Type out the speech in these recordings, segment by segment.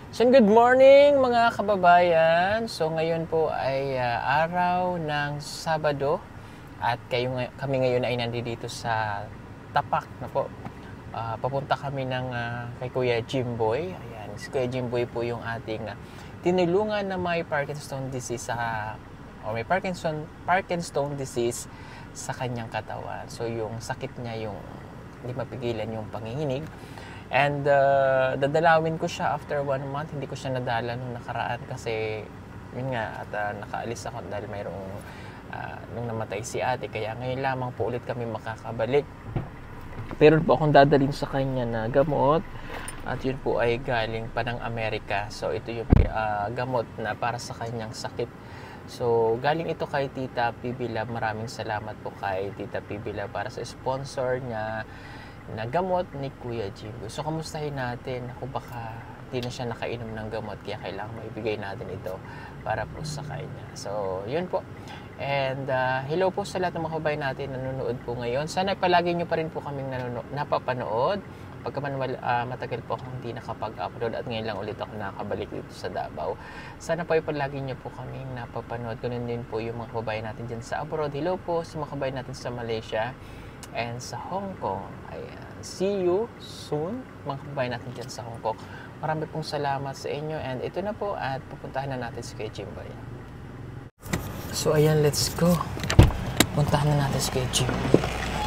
So good morning mga kababayan. So ngayon po ay araw ng Sabado at kami ngayon ay nandito sa Tapak na po. Papunta kami ng kay Kuya Jimboy. Ayan, si Kuya Jimboy po yung ating tinulungan na may Parkinson disease may Parkinson disease sa kanyang katawan. So yung sakit niya, yung hindi mapigilan yung panginginig. And dadalawin ko siya after 1 month. Hindi ko siya nadala nung nakaraan kasi yun nga at nakaalis ako dahil mayroong nung namatay si ate, kaya ngayon lamang po ulit kami makakabalik. Pero po akong dadalhin sa kanya na gamot at yun po ay galing pa ng Amerika. So ito yung gamot na para sa kanyang sakit. So galing ito kay Tita Pibila. Maraming salamat po kay Tita Pibila para sa sponsor niya na gamot ni Kuya Jimboy. So kamustahin natin kung baka hindi na siya nakainom ng gamot, kaya kailangan maibigay natin ito para po sa kanya. So yun po. And hello po sa lahat ng mga kababayan natin na nanonood po ngayon. Sana palagi nyo pa rin po kaming napapanood. Pagkaman matagal po akong hindi nakapag-upload at ngayon lang ulit ako nakabalik dito sa Davao. Sana po palagi nyo po kaming napapanood. Ganun din po yung mga kababayan natin dyan sa abroad. Hello po sa mga kababayan natin sa Malaysia and sa Hong Kong. Ayan. See you soon mga kababayan natin dyan sa Hong Kong. Marami pong salamat sa inyo and ito na po at pupuntahan na natin si Kuya Jimboy. So ayan, let's go. Puntahan na natin si Kuya Jimboy.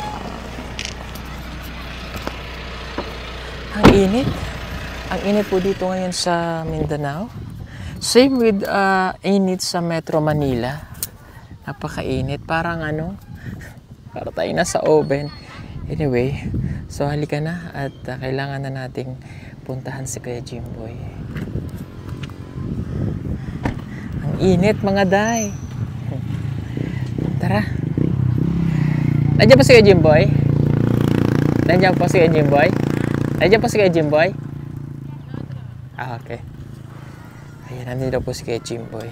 Ang init. Ang init po dito ngayon sa Mindanao. Same with init sa Metro Manila. Napakainit. Parang para tayo nasa oven. Anyway, so halika na at kailangan na nating puntahan si Kuya Jimboy. Ang init mga day. Tara. Nandiyan pa si Kuya Jimboy? Nandiyan pa si Kuya Jimboy? Nandiyan pa si Kuya Jimboy? Okay. Ayan, nandito po si Kuya Jimboy.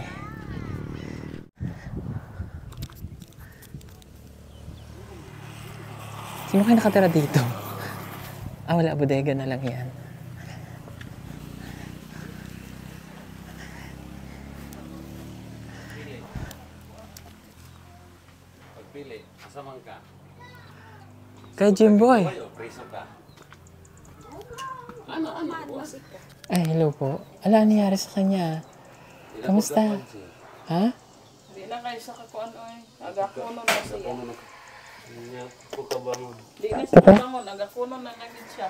Sino kayo nakatira dito? Wala, bodega na lang yan. Pagpili, asaman ka? Kay Jimboy. Preso ka? Ano? Ay, hello po. Ala, nangyari sa kanya? Kamusta? Ha? Hindi na kayo sa kakuan oy. Agakuno na siya. Niya po ka bangon. Di na siya bangon, agakuno na nagid siya.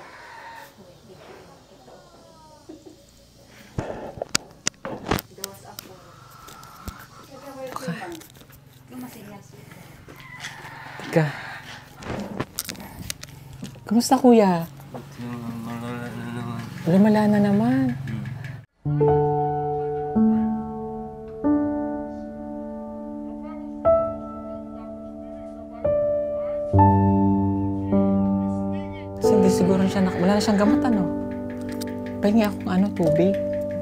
Teka. Kamusta kuya? Malala na naman. Lumala na naman. Kasi hindi siguro siya wala na siyang gamot Pahingi akong tubig.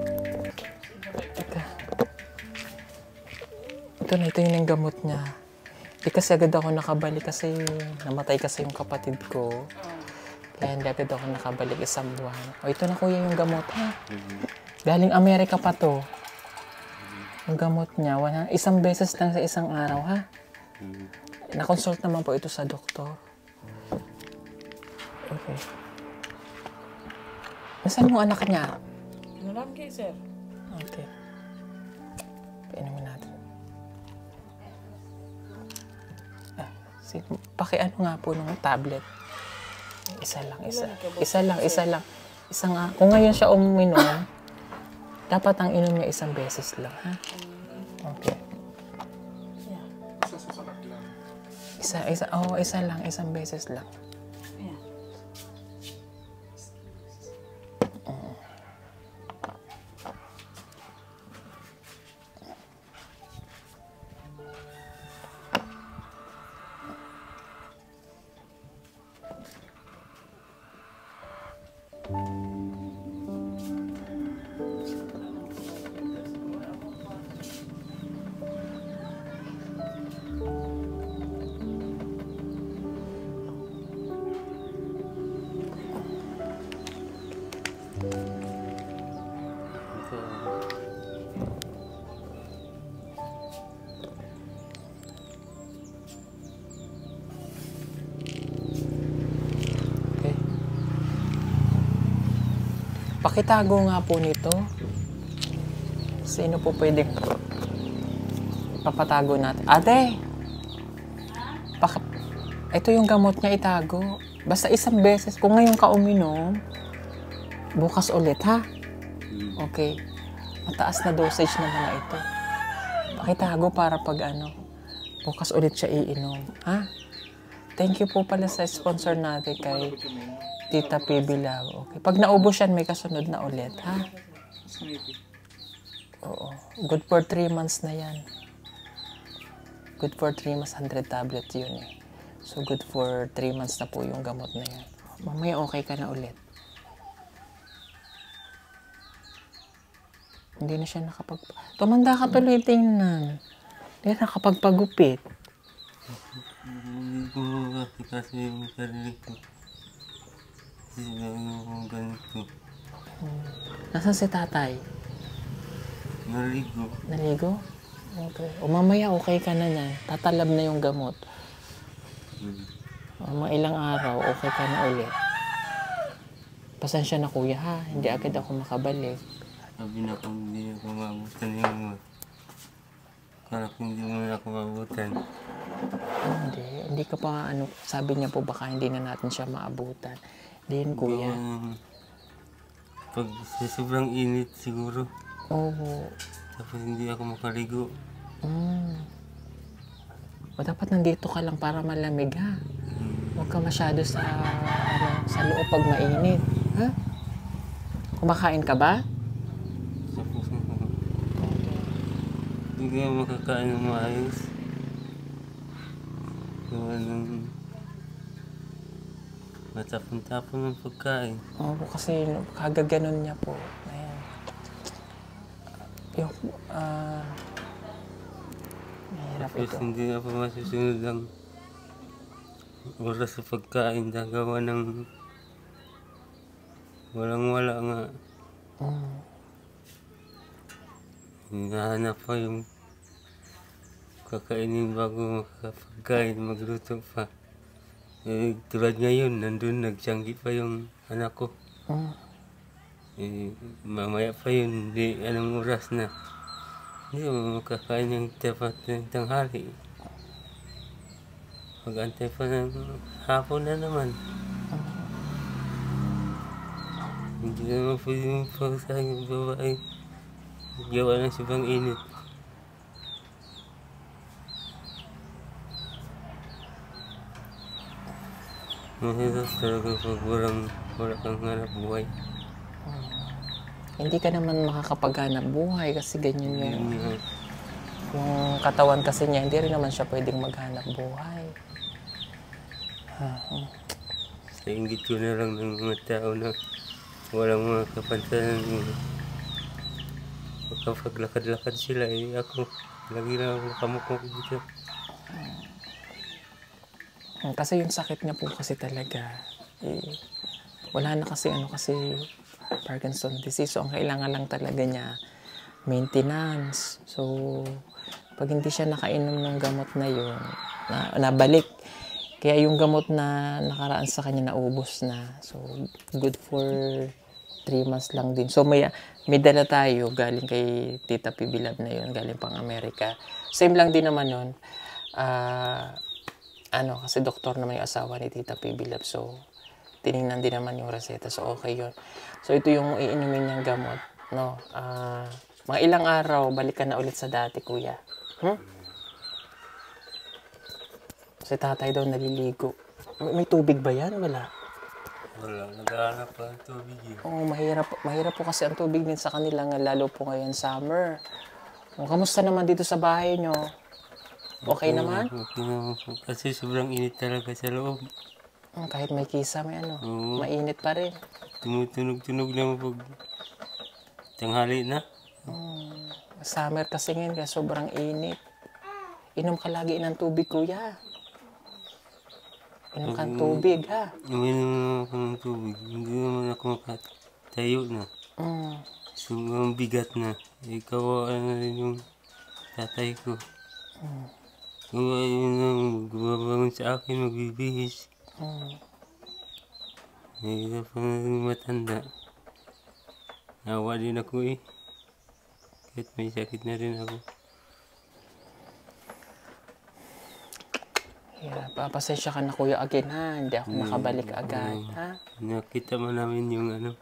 Teka. Ito yung gamot niya. Di kasi agad ako nakabalik kasi namatay kasi yung kapatid ko. Kaya hindi agad ako nakabalik 1 buwan. Ito na kuya yung gamot ha. Galing Amerika pa to. Yung gamot niya, 1 beses lang sa 1 araw ha. Na-consult naman po ito sa doktor. Okay. Nasaan yung anak niya? Nalam kay sir. Okay. Painumin natin. Paki-ano nga po ng tablet. Isa lang. Isa nga. Kung ngayon siya uminom, dapat ang inom niya 1 beses lang, ha? Okay. Isa lang. 1 beses lang. Pakitago nga po nito. Sino po pwede papatago natin? Ate! Ito yung gamot niya, itago. Basta isang beses. Kung ngayon ka uminom, bukas ulit, ha? Okay. Mataas na dosage naman na ito. Pakitago para pag bukas ulit siya iinom. Ha? Thank you po pala sa sponsor natin kay Tita PB Love. Okay. Pag naubos yan, may kasunod na ulit, ha? Oo. Good for 3 months na yan. Good for 3 months, 100 tablet yun eh. So, good for 3 months na po yung gamot na yan. Mamaya okay ka na ulit. Hindi na siya Tumanda ka tuloy, tingnan. Hindi na nakapagpagupit. Hindi ko kasi yung sarili ko. Hindi na yung ganito. Nasaan si tatay? Naligo. Naligo? Okay. O mamaya okay ka na niyan. Tatalab na yung gamot. Mga ilang araw, okay ka na ulit. Pasensya na kuya ha. Hindi agad ako makabalik. Sabi na kung hindi ako maabutan yung kala ko hindi mo na ako maabutan. Hindi ka pa sabi niya po baka hindi na natin siya maabutan. Hindi yun kuya. Pag sobrang init siguro. Oo. Tapos hindi ako makaligo. O dapat nandito ka lang para malamig ha. Huwag ka masyado sa loob pag mainit. Ha? Kumakain ka ba? Tapos hindi ako makakain ng maayos. Gawa ng matapon-tapon ng pagkain. Oo, kasi kagaganon niya po. Ayan. Yung, mahirap Tapos ito. hindi ako masusunod ng oras sa pagkain. Gawa ng walang-wala nga. Hinahanap pa yung kakainin bago makapagkain, magluto pa. Eh, tulad ngayon, nandun, nagtiyanggi pa yung anak ko. Eh, mamaya pa yun, hindi, anong oras na. Hindi mo makakain yung tapat ng tanghali. Pag-antay pa ng hapon na naman. Hindi naman pwede mong pagsahin yung babae. Gawa ng sobrang init. Mahirap talaga pag wala kang hanap buhay. Hindi ka naman makakapaghanap buhay kasi ganyan yung Yun nga. yung katawan kasi niya, hindi rin naman siya pwedeng maghanap buhay. Sa inggit ko na lang ng mga tao na walang mga kapansanan. Magkapaglakad-lakad sila ako. Lagi na ako makamukha dito. Kasi yung sakit niya po kasi talaga, wala na kasi kasi Parkinson disease. So, ang kailangan lang talaga niya, maintenance. So, pag hindi siya nakainom ng gamot na yun, nabalik. Kaya yung gamot na nakaraan sa kanya, naubos na. So, good for 3 months lang din. So, may dala tayo galing kay Tita PB Love na yun, galing pang Amerika. Same lang din naman nun. Kasi doktor naman yung asawa ni Tita PB Love. So, tinignan din naman yung reseta. So, okay yun. So, ito yung iinumin niyang gamot. No? Mga ilang araw, balik ka na ulit sa dati, kuya. Si tatay daw naliligo. May tubig ba yan? Wala. Wala, naghahanap pa ng tubig yun. Oo, mahirap po kasi ang tubig din sa kanila, lalo po ngayon summer. Kamusta naman dito sa bahay nyo? Okay naman? Okay naman po. Kasi sobrang init talaga sa loob. Kahit may kisa, may Oo. mainit pa rin. Tumutunog-tunog naman pag tanghali na. Summer kasi ngayon, kaya sobrang init. Inom ka lagi ng tubig, kuya. Inom ka ng tubig, ha? Uminom naman ako ng tubig. Hindi naman ako makatayo na. Sobrang bigat na. Ikaw na rin yung tatay ko. Kung ayun ang gumabangon sa akin, magbibihis. Mahirap pa na rin matanda. Nawa din ako eh. Kahit may sakit na rin ako. Yeah, papasensya ka na kuya again ha. Hindi ako makabalik agad ha. Nakita mo namin yung ano.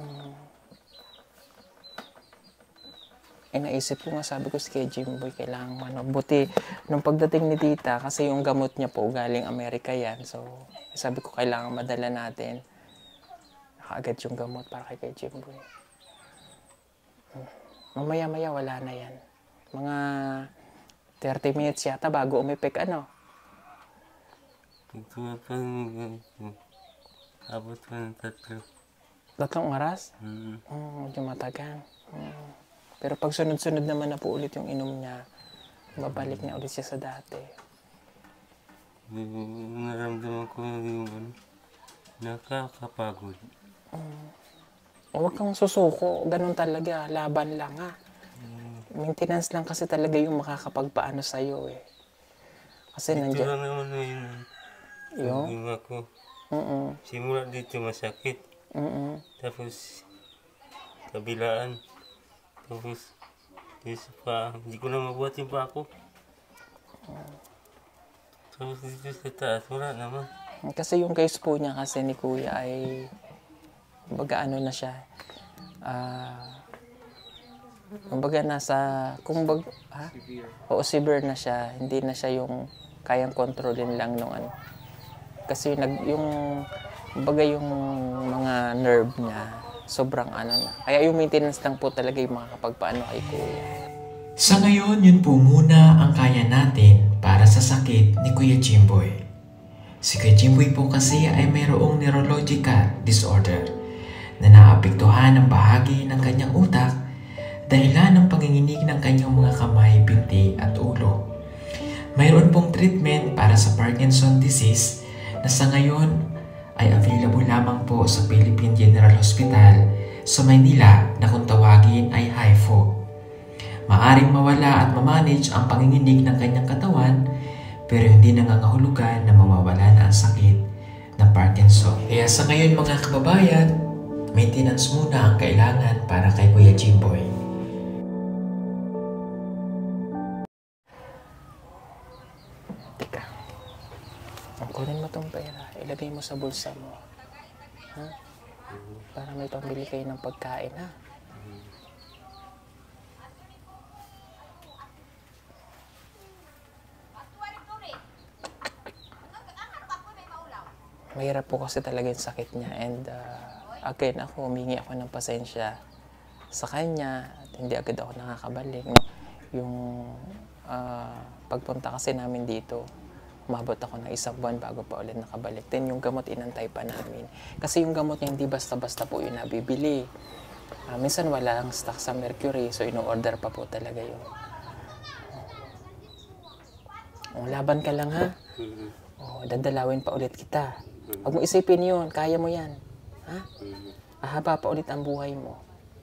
Eh naisip ko nga, sabi ko si Jimboy, kailangan ano. Buti nung pagdating ni tita, kasi yung gamot niya po galing Amerika yan. So sabi ko kailangan madala natin. Nakaagad yung gamot para kay Jimboy. Mamaya-maya wala na yan. Mga 30 minutes yata bago umipik ano. Ito nga pang abot pa ng 3. 3 oras? Mm. Medyo matagal. Pero pag sunod-sunod naman na po ulit yung inom niya, babalik na ulit siya sa dati. Naramdaman ko yung ano, nakakapagod. Huwag kang susuko. Ganun talaga. Laban lang ha. Maintenance lang kasi talaga yung makakapagpaano sa'yo eh. Kasi Ito nandiyan. lang naman na yun. Yung? Ako. Mm-mm. Simula dito masakit. Mm-mm. Tapos kabilaan. Tapos dito pa, hindi ko na mabuhat yung pa ako. Tapos dito sa taas, wala naman. Kasi yung case po niya kasi ni Kuya ay kumbaga ano na siya. Kumbaga nasa Oo, severe na siya. Hindi na siya yung kayang kontrolin lang nung ano. Kasi yung kumbaga yung mga nerve niya sobrang ano na. Kaya yung maintenance lang po talaga yung makakapagpaano kay Kuya. Sa ngayon, yun po muna ang kaya natin para sa sakit ni Kuya Jimboy. Si Kuya Jimboy po kasi ay mayroong neurological disorder na naapektuhan ang bahagi ng kanyang utak dahilan ng panginginig ng kanyang mga kamay, binti at ulo. Mayroon pong treatment para sa Parkinson disease na sa ngayon ay available lamang po sa Philippine General Hospital sa Maynila na kung tawagin ay HIFO. Maaring mawala at mamanage ang panginginig ng kanyang katawan pero hindi nangangahulugan na mawawala na ang sakit ng Parkinson. Kaya sa ngayon mga kababayan, maintenance muna ang kailangan para kay Kuya Jimboy. Teka. Kunin mo tong pera. Ilagay mo sa bulsa mo. Ha? Para may pambili kayo ng pagkain ha. Mahirap po kasi talaga yung sakit niya and again ako humingi ako ng pasensya sa kanya at hindi agad ako nakakabalik. No? Yung pagpunta kasi namin dito, umabot ako ng 1 buwan bago pa ulit nakabalik. Then yung gamot inantay pa namin. Kasi yung gamot niya hindi basta-basta po yung nabibili. Minsan wala ang stock sa Mercury so ino-order pa po talaga yun. Laban ka lang ha. Dadalawin pa ulit kita. Huwag mo isipin yun, kaya mo yan. Ha? Ahaba pa ulit ang buhay mo.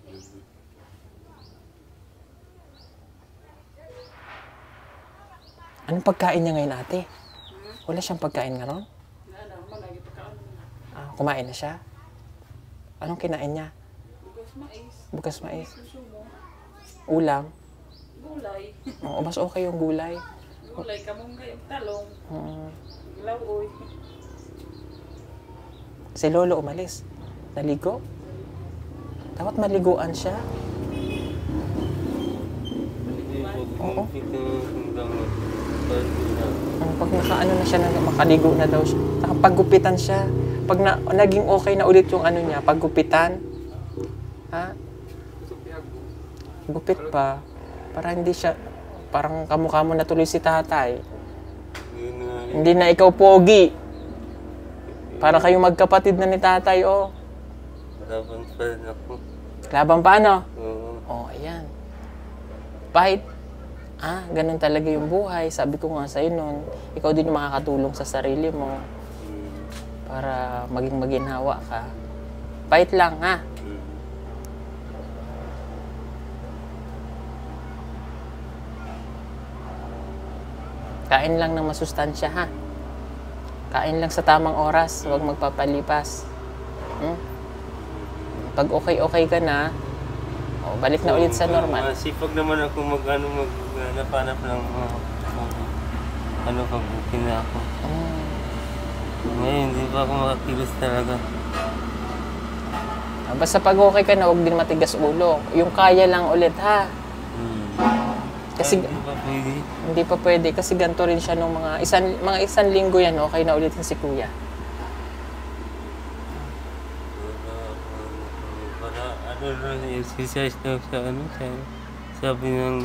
Anong pagkain niya ngayon, ate? Wala siyang pagkain nga ron? Kumain na siya? Anong kinain niya? Bukas mais. Bukas mais. Susumo. Ulam? Gulay. Oo, mas okay yung gulay. Gulay, kamunggay, talong. Mm. Lawoy. Si Lolo umalis. Naligo? Dapat maliguan siya. Oo. Pag nakaano na siya, makaligo na daw siya. Paggupitan siya. Pag naging okay na ulit yung ano niya, paggupitan. Ha? Gupit pa. Para hindi siya, parang kamukha mo na tuloy si tatay. Hindi na ikaw pogi. Para kayong magkapatid na ni tatay, oh. Laban pa rin ako. Laban pa, ano? Oo. Oh, ayan. Kahit, ganun talaga yung buhay. Sabi ko nga sa'yo nun, ikaw din yung makakatulong sa sarili mo. Para maging maginhawa ka. Fight lang, ha? Kain lang ng masustansya, ha? Kain lang sa tamang oras, huwag magpapalipas. Pag okay ka na, O, balik na ulit sa normal. Masipag naman ako maghanap-hanap ng pag okay na ako. Ngayon, hindi pa ako makakilos talaga. Basta pag okay ka na, huwag din matigas ulo. Yung kaya lang ulit, ha? Kasi hindi pa pwede kasi ganito rin siya nung mga isang linggo yan, okay na ulit si kuya. Para exercise daw sa sabi ng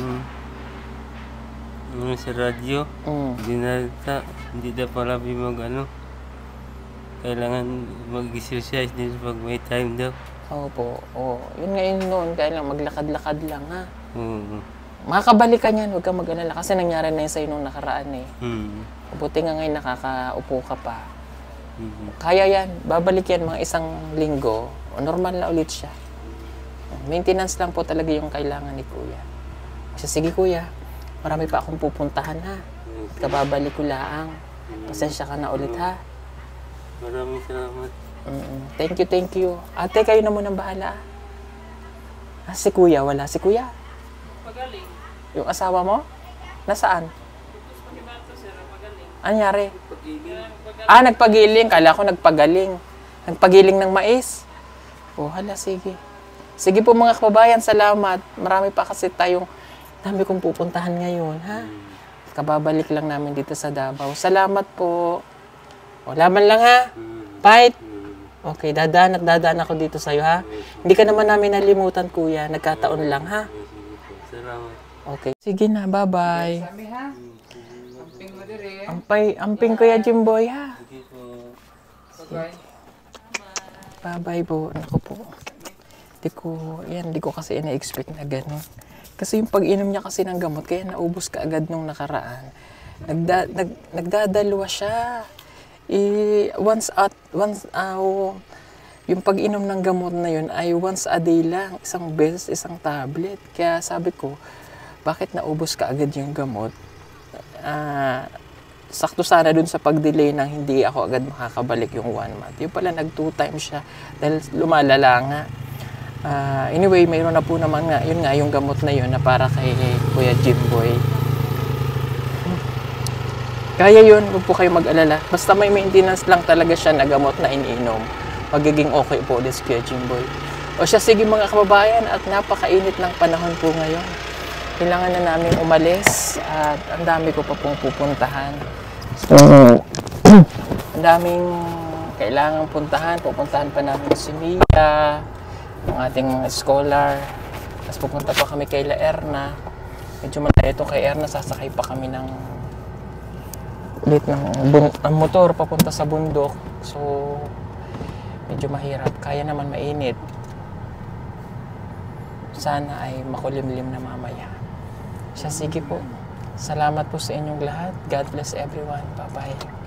sa radyo, hindi na pala kailangan mag-exercise din pag may time daw. Opo, yun ngayon noon, kaya lang maglakad-lakad lang, ha? Makakabalik ka niyan, huwag kang mag-alala kasi nangyari na yun sa'yo nung nakaraan eh. Buti nga ngayon nakakaupo ka pa. Kaya yan, babalik yan mga isang linggo, normal na ulit siya. Maintenance lang po talaga yung kailangan ni kuya. Kasi sige kuya, marami pa akong pupuntahan ha. Kababalik ko laang. Pasensya ka na ulit ha. Maraming salamat. Thank you. Ate, kayo na munang bahala. Si kuya, wala si kuya. Pagaling. Yung asawa mo? Nasaan? Tapos pagkinato sir, pagaling. Anyari? Nagpagiling. Kala ko nagpagaling. Nagpagiling ng mais. Hala, sige. Sige po mga kababayan, salamat. Marami pa kasi dami kong pupuntahan ngayon, ha? Kababalik lang namin dito sa Davao. Salamat po. Laban lang, ha? Fight. Okay, dadaan ako dito sa'yo, ha? Hindi ka naman namin nalimutan, kuya. Nagkataon lang, ha? Salamat. Okay. Sige na, bye-bye. Kami ha. Amping mo dire. Amping kuya Jimboy, ha? Bye. Bye-bye po. Naku po. Di ko kasi ina-expect na gano'n. Kasi yung pag-inom niya kasi ng gamot, kaya naubos ka agad nung nakaraan. Nagdadalwa siya. Yung pag-inom ng gamot na yun ay once a day lang. Isang beses, isang tablet. Kaya sabi ko, bakit naubos ka agad yung gamot? Sakto sana dun sa pag-delay nang hindi ako agad makakabalik yung 1 month. Yung pala nag 2 times siya dahil lumalala nga. Anyway, mayroon na po naman nga, yun nga yung gamot na yun na para kay Kuya Jimboy. Kaya yun, huwag po kayo mag-alala. Basta may maintenance lang talaga siya na gamot na iniinom. Magiging okay po ulit si Kuya Jimboy. O siya, sige mga kababayan, at napakainit ng panahon po ngayon. Kailangan na namin umalis at ang dami ko pa pong pupuntahan. So, ang daming kailangan puntahan. Pupuntahan pa namin si Mia, ang ating mga scholar. Tapos pupunta pa kami kay La Erna. Medyo malayo ito kay Erna, sasakay pa kami ng motor papunta sa bundok. So, medyo mahirap. Kaya naman mainit. Sana ay makulimlim na mamaya. Sige po. Salamat po sa inyong lahat. God bless everyone. Bye-bye.